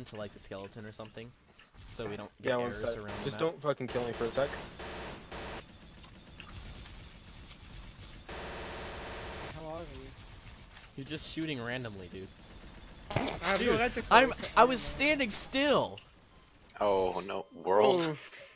into like the skeleton or something, so we don't get Yeah, one errors sec. around the Just map. don't fucking kill me for a sec. How are you? You're just shooting randomly, dude. I have no Dude, right to I was standing still. Oh no, world. Oof.